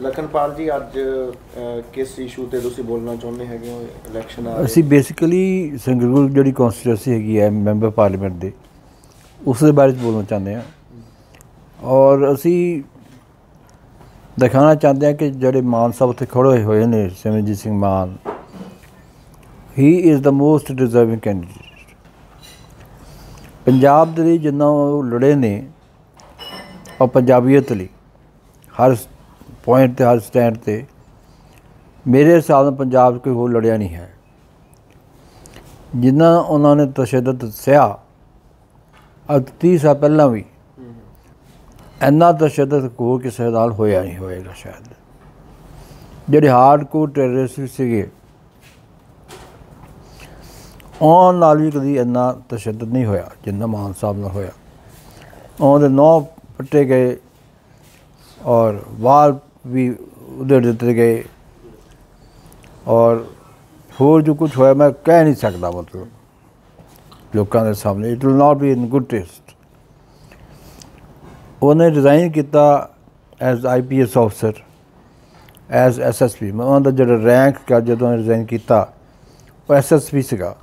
ਲਖਨਪਾਲ ਜੀ ਅੱਜ ਕਿਸ ਇਸ਼ੂ ਤੇ ਤੁਸੀਂ ਬੋਲਣਾ ਚਾਹੁੰਦੇ ਹੈਗੇ ਹੋ? ਇਲੈਕਸ਼ਨ ਆ ਅਸੀਂ ਬੇਸਿਕਲੀ ਸੰਗਰੂਰ ਜਿਹੜੀ ਕੌਂਸਟੀਟੂਐਂਸੀ ਹੈਗੀ ਹੈ ਮੈਂਬਰ ਪਾਰਲੀਮੈਂਟ ਦੇ ਉਸ ਦੇ ਬਾਰੇ 'ਚ ਬੋਲਣਾ ਚਾਹੁੰਦੇ ਹਾਂ। ਔਰ ਅਸੀਂ ਦਿਖਾਉਣਾ ਚਾਹੁੰਦੇ ਹਾਂ ਕਿ ਜਿਹੜੇ ਮਾਨ ਸਾਹਿਬ ਉੱਥੇ ਖੜ੍ਹੇ ਹੋਏ ਨੇ, Simranjit Singh Mann, he is the most deserving candidate. Punjab ਦੇ ਲਈ ਜਿੰਨਾ ਉਹ ਲੜੇ ਨੇ ਔਰ ਪੰਜਾਬੀਅਤ ਲਈ ਹਰ ਪੁਆਇੰਟ 'ਤੇ, ਹਰ ਸਟੈਂਡ 'ਤੇ, ਮੇਰੇ ਹਿਸਾਬ ਨਾਲ ਪੰਜਾਬ 'ਚ ਕੋਈ ਹੋਰ ਲੜਿਆ ਨਹੀਂ ਹੈ। ਜਿੰਨਾ ਉਹਨਾਂ ਨੇ ਤਸ਼ੱਦਦ ਸਹਿਆ ਅੱਜ 30 ਸਾਲ ਪਹਿਲਾਂ ਵੀ ਇੰਨਾ ਤਸ਼ੱਦਦ ਹੋਰ ਕਿਸੇ ਨਾਲ ਹੋਇਆ ਨਹੀਂ ਹੋਏਗਾ ਸ਼ਾਇਦ। ਜਿਹੜੇ ਹਾਰਡ ਕੋਰ ਟੈਰਰਿਸਟ ਸੀਗੇ ਉਹਨਾਂ ਨਾਲ ਵੀ ਕਦੀ ਇੰਨਾ ਤਸ਼ੱਦਦ ਨਹੀਂ ਹੋਇਆ ਜਿੰਨਾ ਮਾਨ ਸਾਹਿਬ ਨਾਲ ਹੋਇਆ। ਉਹਦੇ 9 ਪੱਟੇ ਗਏ ਔਰ ਵਾਲ ਵੀ ਉਧੇੜ ਦਿੱਤੇ ਗਏ ਔਰ ਹੋਰ ਜੋ ਕੁਛ ਹੋਇਆ ਮੈਂ ਕਹਿ ਨਹੀਂ ਸਕਦਾ, ਮਤਲਬ ਲੋਕਾਂ ਦੇ ਸਾਹਮਣੇ। It will not be in good taste. ਉਹਨੇ ਰਿਜ਼ਾਈਨ ਕੀਤਾ ਐਜ਼ IPS ਅਫਸਰ, ਐਜ਼ SSP। ਉਹਨਾਂ ਦਾ ਜਿਹੜਾ ਰੈਂਕ ਕਾ ਜਦੋਂ ਰਿਜ਼ਾਈਨ ਕੀਤਾ ਉਹ SSP ਸੀਗਾ।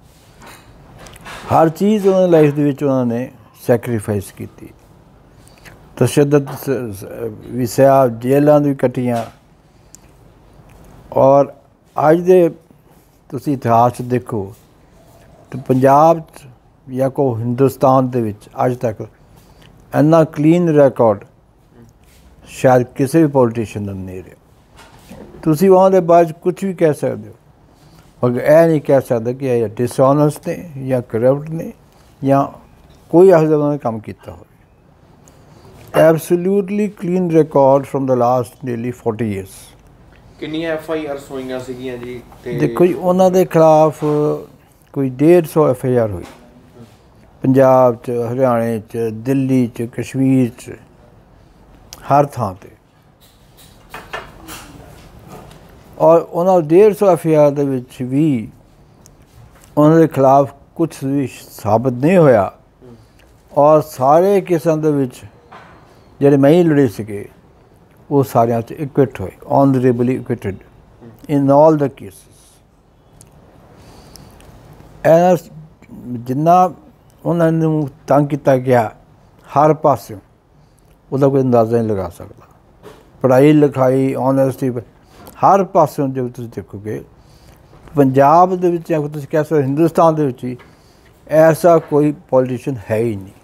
ਹਰ ਚੀਜ਼ ਉਹਨਾਂ ਦੀ ਲਾਈਫ ਦੇ ਵਿੱਚ ਉਹਨਾਂ ਨੇ ਸੈਕਰੀਫਾਈਸ ਕੀਤੀ। ਤਸ਼ੱਦਦ ਵੀ ਸਹਿਆ, ਜੇਲਾਂ ਵੀ ਕੱਟੀਆਂ। ਔਰ ਅੱਜ ਦੇ ਤੁਸੀਂ ਇਤਿਹਾਸ 'ਚ ਦੇਖੋ ਤਾਂ ਪੰਜਾਬ 'ਚ ਜਾਂ ਕਹੋ ਹਿੰਦੁਸਤਾਨ ਦੇ ਵਿੱਚ ਅੱਜ ਤੱਕ ਇੰਨਾ ਕਲੀਨ ਰਿਕਾਰਡ ਸ਼ਾਇਦ ਕਿਸੇ ਵੀ ਪੋਲੀਟੀਸ਼ੀਅਨ ਦਾ ਨਹੀਂ ਰਿਹਾ। ਤੁਸੀਂ ਉਹਨਾਂ ਦੇ ਬਾਅਦ ਕੁਛ ਵੀ ਕਹਿ ਸਕਦੇ ਹੋ, ਮਗਰ ਇਹ ਨਹੀਂ ਕਹਿ ਸਕਦੇ ਕਿ ਇਹ ਡਿਸਓਨੈਸਟ ਨੇ ਜਾਂ ਕਰਪਟ ਨੇ ਜਾਂ ਕੋਈ ਇਹੋ ਜਿਹਾ ਉਹਨਾਂ ਨੇ ਕੰਮ ਕੀਤਾ ਹੋਵੇ। Absolutely clean record from the last nearly 40 years। ਕਿੰਨੀਆਂ FIRs ਹੋਈਆਂ ਸੀਗੀਆਂ ਜੀ? ਦੇਖੋ ਜੀ, ਉਹਨਾਂ ਦੇ ਖਿਲਾਫ ਕੋਈ 150 FIR ਹੋਈ ਪੰਜਾਬ 'ਚ, ਹਰਿਆਣੇ 'ਚ, ਦਿੱਲੀ 'ਚ, ਕਸ਼ਮੀਰ 'ਚ, ਹਰ ਥਾਂ 'ਤੇ। ਔਰ ਉਹਨਾਂ 150 FIR ਦੇ ਵਿੱਚ ਵੀ ਉਹਨਾਂ ਦੇ ਖਿਲਾਫ ਕੁਛ ਵੀ ਸਾਬਤ ਨਹੀਂ ਹੋਇਆ। ਔਰ ਸਾਰੇ ਕੇਸਾਂ ਦੇ ਵਿੱਚ ਜਿਹੜੇ ਮੈਂ ਹੀ ਲੜੇ ਸੀਗੇ ਉਹ ਸਾਰਿਆਂ 'ਚ ਇਕਵਿਟ ਹੋਏ, ਆਨਰੇਬਲੀ ਇਕਵਿਟਡ ਇਨ ਆਲ ਦਾ ਕੇਸਿਸ। ਜਿੰਨਾ ਉਹਨਾਂ ਨੂੰ ਤੰਗ ਕੀਤਾ ਗਿਆ ਹਰ ਪਾਸਿਓਂ, ਉਹਦਾ ਕੋਈ ਅੰਦਾਜ਼ਾ ਨਹੀਂ ਲਗਾ ਸਕਦਾ। ਪੜ੍ਹਾਈ ਲਿਖਾਈ, ਓਨੈਸਟੀ, ਹਰ ਪਾਸਿਓਂ ਜੇ ਤੁਸੀਂ ਦੇਖੋਗੇ ਪੰਜਾਬ ਦੇ ਵਿੱਚ ਜਾਂ ਤੁਸੀਂ ਕਹਿ ਸਕਦੇ ਹਿੰਦੁਸਤਾਨ ਦੇ ਵਿੱਚ ਹੀ ਐਸਾ ਕੋਈ ਪੋਲੀਟੀਸ਼ੀਅਨ ਹੈ ਹੀ ਨਹੀਂ।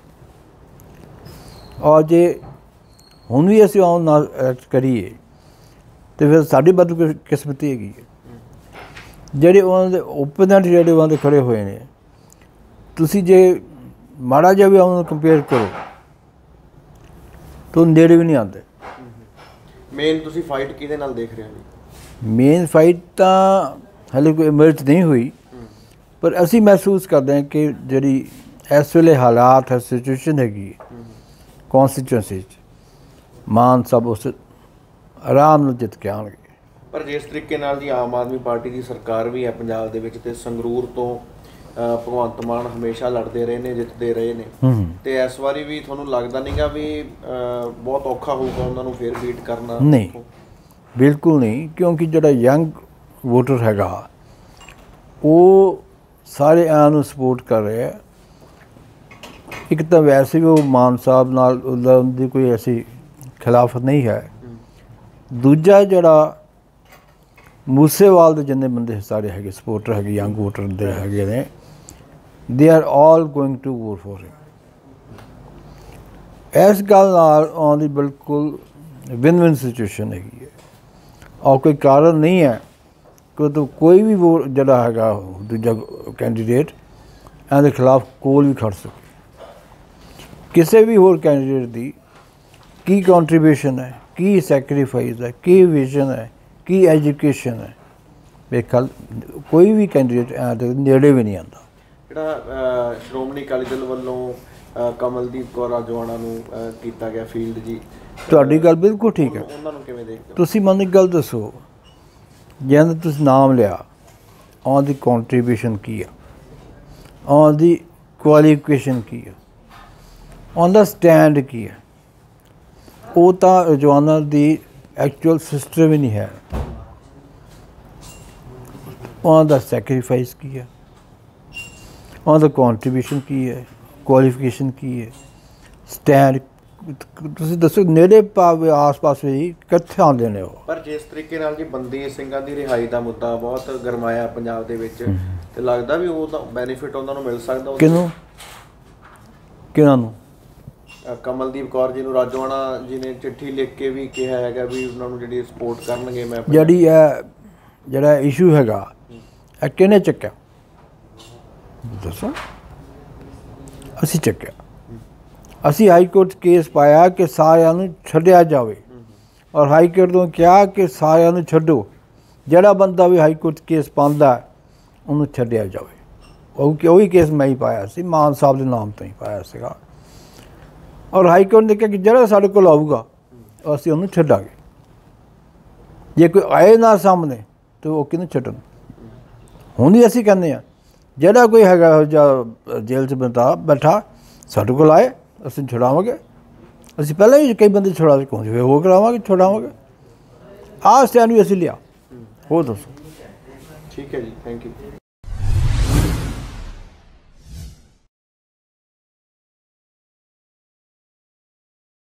ਔਰ ਜੇ ਹੁਣ ਵੀ ਅਸੀਂ ਉਹਨਾਂ ਨਾਲ ਐਕਟ ਕਰੀਏ ਤਾਂ ਫਿਰ ਸਾਡੀ ਬਦਕਿਸਮਤੀ ਹੈਗੀ ਹੈ। ਜਿਹੜੇ ਉਹਨਾਂ ਦੇ ਓਪੋਨੈਂਟ ਜਿਹੜੇ ਉਹਨਾਂ ਦੇ ਖੜ੍ਹੇ ਹੋਏ ਨੇ, ਤੁਸੀਂ ਜੇ ਮਾੜਾ ਜਿਹਾ ਵੀ ਉਹਨਾਂ ਨੂੰ ਕੰਪੇਅਰ ਕਰੋ ਤਾਂ ਨੇੜੇ ਵੀ ਨਹੀਂ ਆਉਂਦੇ। ਮੇਨ ਤੁਸੀਂ ਫਾਈਟ ਕਿਹਦੇ ਨਾਲ ਦੇਖ ਰਹੇ ਹੋ ਜੀ? ਮੇਨ ਫਾਈਟ ਤਾਂ ਹਾਲੇ ਕੋਈ ਇਮਰਜ ਨਹੀਂ ਹੋਈ, ਪਰ ਅਸੀਂ ਮਹਿਸੂਸ ਕਰਦੇ ਹਾਂ ਕਿ ਜਿਹੜੀ ਇਸ ਵੇਲੇ ਹਾਲਾਤ ਹੈ, ਸਿਚੁਏਸ਼ਨ ਹੈਗੀ ਕੌਂਸਟੀਟੂਐਂਸੀ 'ਚ, ਮਾਨ ਸਾਹਿਬ ਉਸ ਆਰਾਮ ਨਾਲ ਜਿੱਤ ਕੇ ਆਉਣਗੇ। ਪਰ ਜਿਸ ਤਰੀਕੇ ਨਾਲ ਜੀ ਆਮ ਆਦਮੀ ਪਾਰਟੀ ਦੀ ਸਰਕਾਰ ਵੀ ਹੈ ਪੰਜਾਬ ਦੇ ਵਿੱਚ, ਅਤੇ ਸੰਗਰੂਰ ਤੋਂ ਭਗਵੰਤ ਮਾਨ ਹਮੇਸ਼ਾ ਲੜਦੇ ਰਹੇ ਨੇ, ਜਿੱਤਦੇ ਰਹੇ ਨੇ, ਅਤੇ ਇਸ ਵਾਰੀ ਵੀ ਤੁਹਾਨੂੰ ਲੱਗਦਾ ਨਹੀਂ ਗਾ ਵੀ ਬਹੁਤ ਔਖਾ ਹੋਊਗਾ ਉਹਨਾਂ ਨੂੰ ਫਿਰ ਬੀਟ ਕਰਨਾ? ਨਹੀਂ, ਬਿਲਕੁਲ ਨਹੀਂ, ਕਿਉਂਕਿ ਜਿਹੜਾ ਯੰਗ ਵੋਟਰ ਹੈਗਾ ਉਹ ਸਾਰੇ ਇਹਨਾਂ ਨੂੰ ਸਪੋਰਟ ਕਰ ਰਿਹਾ। ਇੱਕ ਤਾਂ ਵੈਸੇ ਵੀ ਉਹ ਮਾਨ ਸਾਹਿਬ ਨਾਲ ਉਹਦੀ ਕੋਈ ਐਸੀ ਖਿਲਾਫਤ ਨਹੀਂ ਹੈ। ਦੂਜਾ ਜਿਹੜਾ ਮੂਸੇਵਾਲ ਦੇ ਜਿੰਨੇ ਬੰਦੇ ਸਾਰੇ ਹੈਗੇ ਸਪੋਰਟਰ ਹੈਗੇ, ਯੰਗ ਵੋਟਰ ਦੇ ਹੈਗੇ ਨੇ, they are all going to vote for him. ਇਸ ਗੱਲ ਨਾਲ ਆਉਣ ਦੀ ਬਿਲਕੁਲ ਵਿਨ ਸਿਚੁਏਸ਼ਨ ਹੈਗੀ ਹੈ। ਔਰ ਕੋਈ ਕਾਰਨ ਨਹੀਂ ਹੈ ਕਿ ਉਹ ਕੋਈ ਵੀ ਵੋਟ ਜਿਹੜਾ ਹੈਗਾ ਦੂਜਾ ਕੈਂਡੀਡੇਟ ਇਹਨਾਂ ਦੇ ਖਿਲਾਫ ਕੋਲ ਵੀ ਖੜ ਸਕੇ। ਕਿਸੇ ਵੀ ਹੋਰ ਕੈਂਡੀਡੇਟ ਦੀ ਕੀ ਕੰਟਰੀਬਿਊਸ਼ਨ ਹੈ, ਕੀ ਸੈਕਰੀਫਾਈਸ ਹੈ, ਕੀ ਵਿਜ਼ਨ ਹੈ, ਕੀ ਐਜੂਕੇਸ਼ਨ ਹੈ, ਵੇਖਲ ਕੋਈ ਵੀ ਕੈਂਡੀਡੇਟ ਇਹਨਾਂ ਦੇ ਨੇੜੇ ਵੀ ਨਹੀਂ ਆਉਂਦਾ। ਜਿਹੜਾ ਸ਼੍ਰੋਮਣੀ ਅਕਾਲੀ ਦਲ ਵੱਲੋਂ ਕਮਲਦੀਪ ਕੌਰ ਰਾਜੋਆਣਾ ਨੂੰ ਕੀਤਾ ਗਿਆ ਫੀਲਡ ਜੀ, ਤੁਹਾਡੀ ਗੱਲ ਬਿਲਕੁਲ ਠੀਕ ਹੈ। ਉਹਨਾਂ ਨੂੰ ਕਿਵੇਂ ਦੇਖਦੇ ਹੋ? ਤੁਸੀਂ ਮੈਨੂੰ ਇੱਕ ਗੱਲ ਦੱਸੋ, ਜਿਹਦਾ ਤੁਸੀਂ ਨਾਮ ਲਿਆ, ਉਹਨਾਂ ਦੀ ਕੰਟਰੀਬਿਊਸ਼ਨ ਕੀ ਆ, ਉਹਨਾਂ ਦੀ ਕੁਆਲੀਫਿਕੇਸ਼ਨ ਕੀ ਆ, ਉਹਨਾਂ ਦਾ ਸਟੈਂਡ ਕੀ ਹੈ? ਉਹ ਤਾਂ ਰਾਜੋਆਣਾ ਦੀ ਐਕਚੁਅਲ ਸਿਸਟਮ ਹੀ ਨਹੀਂ ਹੈ। ਉਹਨਾਂ ਦਾ ਸੈਕਰੀਫਾਈਸ ਕੀ ਹੈ, ਉਹਨਾਂ ਦਾ ਕੰਟਰੀਬਿਊਸ਼ਨ ਕੀ ਹੈ, ਕੁਆਲੀਫਿਕੇਸ਼ਨ ਕੀ ਹੈ, ਸਟੈਂਡ ਤੁਸੀਂ ਦੱਸੋ। ਨੇੜੇ ਆਸ ਪਾਸ ਵੀ ਕਿੱਥੇ ਆਉਂਦੇ ਨੇ ਉਹ। ਪਰ ਜਿਸ ਤਰੀਕੇ ਨਾਲ ਜੀ ਬੰਦੀ ਸਿੰਘਾਂ ਦੀ ਰਿਹਾਈ ਦਾ ਮੁੱਦਾ ਬਹੁਤ ਗਰਮਾਇਆ ਪੰਜਾਬ ਦੇ ਵਿੱਚ, ਤੇ ਲੱਗਦਾ ਵੀ ਉਹਦਾ ਬੈਨੀਫਿਟ ਉਹਨਾਂ ਨੂੰ ਮਿਲ ਸਕਦਾ। ਕਿਹਨਾਂ ਨੂੰ? ਕਮਲਦੀਪ ਕੌਰ ਜੀ ਨੂੰ ਰਾਜੋਆਣਾ ਜੀ ਨੇ ਚਿੱਠੀ ਲਿਖ ਕੇ ਵੀ ਕਿਹਾ ਹੈਗਾ ਵੀ ਉਹਨਾਂ ਨੂੰ ਜਿਹੜੀ ਸਪੋਰਟ ਕਰਨਗੇ। ਮੈਂ ਜਿਹੜਾ ਇਸ਼ੂ ਹੈਗਾ ਇਹ ਕਿਹਨੇ ਚੱਕਿਆ ਦੱਸੋ? ਅਸੀਂ ਚੱਕਿਆ। ਅਸੀਂ ਹਾਈ ਕੋਰਟ ਕੇਸ ਪਾਇਆ ਕਿ ਸਾਰਿਆਂ ਨੂੰ ਛੱਡਿਆ ਜਾਵੇ, ਔਰ ਹਾਈ ਕੋਰਟ ਤੋਂ ਕਿਹਾ ਕਿ ਸਾਰਿਆਂ ਨੂੰ ਛੱਡੋ। ਜਿਹੜਾ ਬੰਦਾ ਵੀ ਹਾਈ ਕੋਰਟ ਕੇਸ ਪਾਉਂਦਾ ਉਹਨੂੰ ਛੱਡਿਆ ਜਾਵੇ। ਉਹੀ ਕੇਸ ਮੈਂ ਹੀ ਪਾਇਆ ਸੀ, ਮਾਨ ਸਾਹਿਬ ਦੇ ਨਾਮ ਤੋਂ ਹੀ ਪਾਇਆ ਸੀਗਾ। ਔਰ ਹਾਈ ਕੋਰਟ ਨੇ ਕਿਹਾ ਕਿ ਜਿਹੜਾ ਸਾਡੇ ਕੋਲ ਆਊਗਾ ਅਸੀਂ ਉਹਨੂੰ ਛੱਡਾਂਗੇ। ਜੇ ਕੋਈ ਆਏ ਨਾ ਸਾਹਮਣੇ ਤਾਂ ਉਹ ਕਿਹਨੂੰ ਛੱਡਣ। ਹੁਣ ਵੀ ਅਸੀਂ ਕਹਿੰਦੇ ਹਾਂ ਜਿਹੜਾ ਕੋਈ ਹੈਗਾ ਜਾਂ ਜੇਲ੍ਹ 'ਚ ਬੈਠਾ ਸਾਡੇ ਕੋਲ ਆਏ ਅਸੀਂ ਛੁਡਾਵਾਂਗੇ। ਅਸੀਂ ਪਹਿਲਾਂ ਵੀ ਕਈ ਬੰਦੇ ਛੁਡਾ ਕੇ ਉਹ ਕਰਾਵਾਂਗੇ, ਛੁਡਾਵਾਂਗੇ। ਆਹ ਸਟੈਂਡ ਵੀ ਅਸੀਂ ਲਿਆ। ਹੋਰ ਦੱਸੋ। ਠੀਕ ਹੈ ਜੀ, ਥੈਂਕ ਯੂ।